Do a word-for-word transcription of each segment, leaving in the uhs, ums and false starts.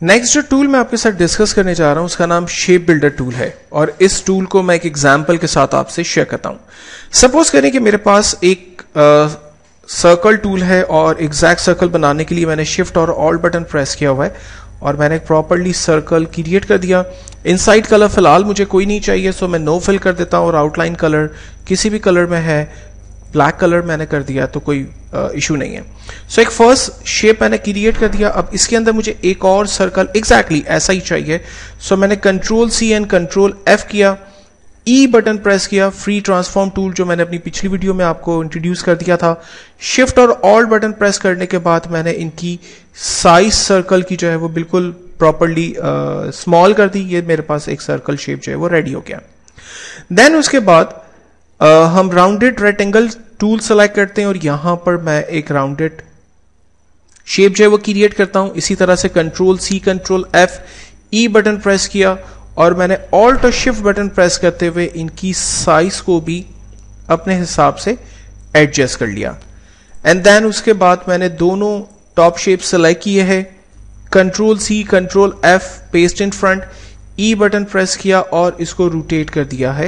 Next जो tool मैं आपके साथ डिस्कस करने जा रहा हूं उसका नाम शेप बिल्डर टूल है और इस टूल को मैं एक एग्जांपल के साथ आपसे शेयर करता हूं। सपोज करें कि मेरे पास एक सर्कल टूल है और एग्जैक्ट सर्कल बनाने के लिए मैंने शिफ्ट और ऑल्ट बटन प्रेस किया हुआ है और मैंने प्रॉपर्ली सर्कल क्रिएट कर दिया। इनसाइड कलर फिलहाल मुझे कोई नहीं चाहिए, सो मैं नो फिल कर देता हूं और आउटलाइन कलर किसी भी कलर में है, ब्लैक कलर मैंने कर दिया तो कोई इशू नहीं है। सो so, एक फर्स्ट शेप मैंने क्रिएट कर दिया। अब इसके अंदर मुझे एक और सर्कल एग्जैक्टली exactly ऐसा ही चाहिए। सो so, मैंने control C and control F किया, ई बटन प्रेस किया, फ्री ट्रांसफॉर्म टूल जो मैंने अपनी पिछली वीडियो में आपको इंट्रोड्यूस कर दिया था। शिफ्ट और ऑल्ट बटन प्रेस करने के बाद मैंने इनकी साइज सर्कल की जो है वो बिल्कुल प्रॉपरली स्मॉल कर दी। ये मेरे पास एक सर्कल शेप जो है वो रेडी हो गया। देन उसके बाद uh, हम राउंडेड रेक्टेंगल टूल सेलेक्ट करते हैं और यहां पर मैं एक राउंडेड शेप जो है वो क्रिएट करता हूं। इसी तरह से control C control F E button press किया और मैंने ऑल्ट और शिफ्ट बटन प्रेस करते हुए इनकी साइज को भी अपने हिसाब से एडजस्ट कर लिया। एंड देन उसके बाद मैंने दोनों टॉप शेप सेलेक्ट किए हैं, control C control F paste in front, E button press किया और इसको रोटेट कर दिया है।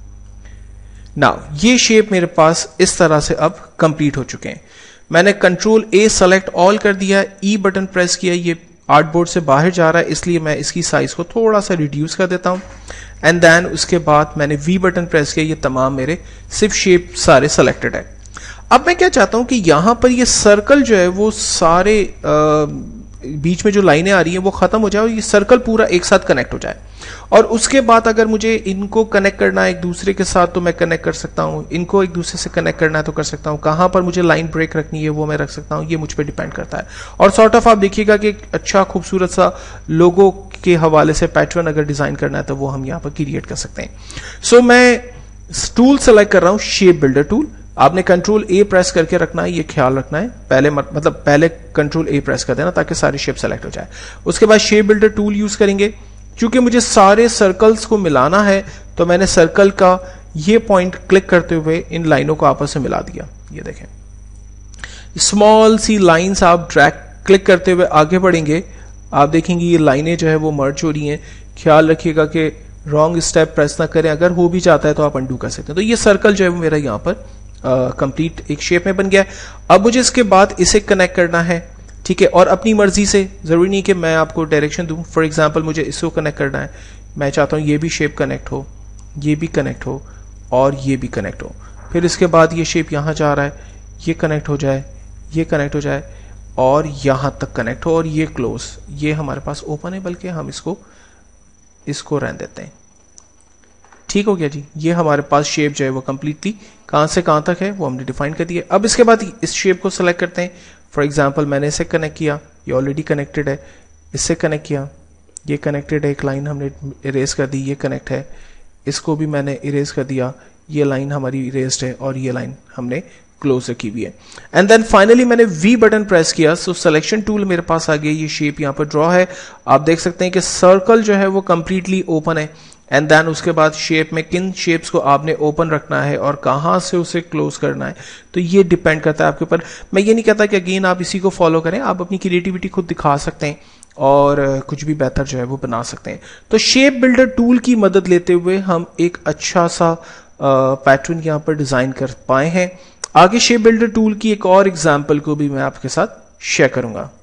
नाउ ये शेप मेरे पास इस तरह से अब कंप्लीट हो चुके हैं। मैंने कंट्रोल ए सेलेक्ट ऑल कर दिया, ई बटन प्रेस किया, ये आर्टबोर्ड से बाहर जा रहा है इसलिए मैं इसकी साइज को थोड़ा सा रिड्यूस कर देता हूं। एंड देन उसके बाद मैंने वी बटन प्रेस किया, ये तमाम मेरे सिर्फ शेप सारे सेलेक्टेड है। अब मैं क्या चाहता हूं कि यहां पर ये सर्कल जो है वो सारे आ, बीच में जो लाइनें आ रही हैं वो खत्म हो जाए और ये सर्कल पूरा एक साथ कनेक्ट हो जाए। और उसके बाद अगर मुझे इनको कनेक्ट करना है एक दूसरे के साथ तो मैं कनेक्ट कर सकता हूं, इनको एक दूसरे से कनेक्ट करना है तो कर सकता हूं, कहां पर मुझे लाइन ब्रेक रखनी है वो मैं रख सकता हूं, ये मुझ पर डिपेंड करता है। और सॉर्ट ऑफ आप देखिएगा कि एक अच्छा खूबसूरत सा लोगो के हवाले से पैटर्न अगर डिजाइन करना है तो वो हम यहां पर क्रिएट कर सकते हैं। सो so, मैं टूल सेलेक्ट कर रहा हूं शेप बिल्डर टूल। आपने कंट्रोल ए प्रेस करके रखना है, ये ख्याल रखना है पहले मतलब पहले कंट्रोल ए प्रेस कर देना ताकि सारी शेप सेलेक्ट हो जाए। उसके बाद शेप बिल्डर टूल यूज करेंगे। क्योंकि मुझे सारे सर्कल्स को मिलाना है तो मैंने सर्कल का ये पॉइंट क्लिक करते हुए इन लाइनों को आपस में मिला दिया। ये देखें स्मॉल सी लाइंस आप ड्रैग क्लिक करते हुए आगे बढ़ेंगे, आप देखेंगे ये लाइनें जो है वो मर्ज हो रही हैं। ख्याल रखिएगा कि रॉन्ग स्टेप प्रेस ना करें, अगर हो भी जाता है तो आप अंडू कर सकते हैं। तो ये सर्कल जो है वो मेरा यहाँ पर कंप्लीट uh, एक शेप में बन गया। अब मुझे इसके बाद इसे कनेक्ट करना है, ठीक है, और अपनी मर्जी से, जरूरी नहीं कि मैं आपको डायरेक्शन दूं। फॉर एग्जांपल मुझे इसको कनेक्ट करना है, मैं चाहता हूं ये भी शेप कनेक्ट हो, ये भी कनेक्ट हो और ये भी कनेक्ट हो। फिर इसके बाद ये शेप यहां जा रहा है, ये कनेक्ट हो जाए, ये कनेक्ट हो जाए और यहां तक कनेक्ट हो और ये क्लोज। ये हमारे पास ओपन है बल्कि हम इसको इसको रहने देते हैं। ठीक हो गया जी। ये हमारे पास शेप जो है वो कंप्लीटली कहां से कहां तक है वो हमने डिफाइन कर दिया। अब इसके बाद इस शेप को सिलेक्ट करते हैं। फॉर एग्जाम्पल मैंने इसे कनेक्ट किया, ये ऑलरेडी कनेक्टेड है, इससे कनेक्ट किया, ये कनेक्टेड है, एक लाइन हमने इरेज कर दी, ये कनेक्ट है, इसको भी मैंने इरेज कर दिया, ये लाइन हमारी इरेज्ड है और ये लाइन हमने क्लोज रखी हुई है। एंड देन फाइनली मैंने वी बटन प्रेस किया, सो सिलेक्शन टूल मेरे पास आ गया, ये शेप यहाँ पर ड्रॉ है। आप देख सकते हैं कि सर्कल जो है वो कंप्लीटली ओपन है। एंड देन उसके बाद शेप में किन शेप्स को आपने ओपन रखना है और कहां से उसे क्लोज करना है तो ये डिपेंड करता है आपके ऊपर। मैं ये नहीं कहता कि अगेन आप इसी को फॉलो करें, आप अपनी क्रिएटिविटी खुद दिखा सकते हैं और कुछ भी बेहतर जो है वो बना सकते हैं। तो शेप बिल्डर टूल की मदद लेते हुए हम एक अच्छा सा पैटर्न यहां पर डिजाइन कर पाए हैं। आगे शेप बिल्डर टूल की एक और एग्जाम्पल को भी मैं आपके साथ शेयर करूंगा।